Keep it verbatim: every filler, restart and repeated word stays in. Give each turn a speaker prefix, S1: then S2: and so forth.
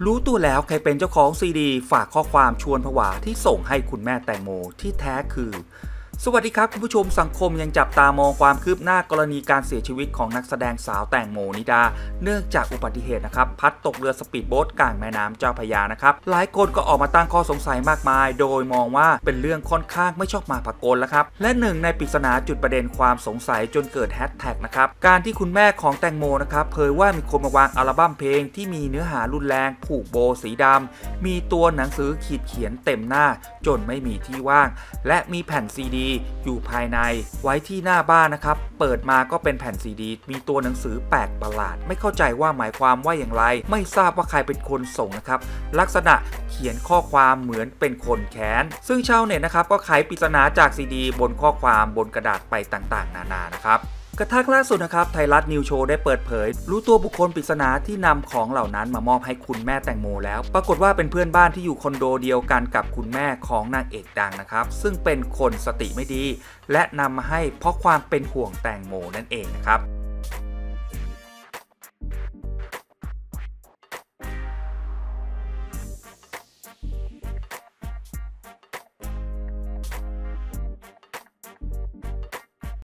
S1: รู้ตัวแล้วใครเป็นเจ้าของซีดีฝากข้อความชวนผวาที่ส่งให้คุณแม่แตงโมที่แท้คือสวัสดีครับคุณผู้ชมสังคมยังจับตามองความคืบหน้ากรณีการเสียชีวิตของนักแสดงสาวแตงโมนิดาเนื่องจากอุบัติเหตุนะครับพัดตกเรือสปีดโบ๊ทกลางแม่น้ำเจ้าพระยานะครับหลายคนก็ออกมาตั้งข้อสงสัยมากมายโดยมองว่าเป็นเรื่องค่อนข้างไม่ชอบมาพากลแล้วครับและหนึ่งในปริศนาจุดประเด็นความสงสัยจนเกิดแฮชแท็กนะครับการที่คุณแม่ของแตงโมนะครับเผยว่ามีคนมาวางอัลบั้มเพลงที่มีเนื้อหารุนแรงผูกโบสีดำมีตัวหนังสือขีดเขียนเต็มหน้าจนไม่มีที่ว่างและมีแผ่นซีดีอยู่ภายในไว้ที่หน้าบ้านนะครับเปิดมาก็เป็นแผ่นซีดีมีตัวหนังสือแปลกประหลาดไม่เข้าใจว่าหมายความว่าอย่างไรไม่ทราบว่าใครเป็นคนส่งนะครับลักษณะเขียนข้อความเหมือนเป็นคนแค้นซึ่งชาวเน็ตนะครับก็ไขปริศนาจากซีดีบนข้อความบนกระดาษไปต่างๆนานานะครับกระทั่งล่าสุดนะครับไทยรัฐนิวโชว์ได้เปิดเผยรู้ตัวบุคคลปริศนาที่นำของเหล่านั้นมามอบให้คุณแม่แตงโมแล้วปรากฏว่าเป็นเพื่อนบ้านที่อยู่คอนโดเดียวกันกับคุณแม่ของนางเอกดังนะครับซึ่งเป็นคนสติไม่ดีและนำมาให้เพราะความเป็นห่วงแตงโมนั่นเองนะครับ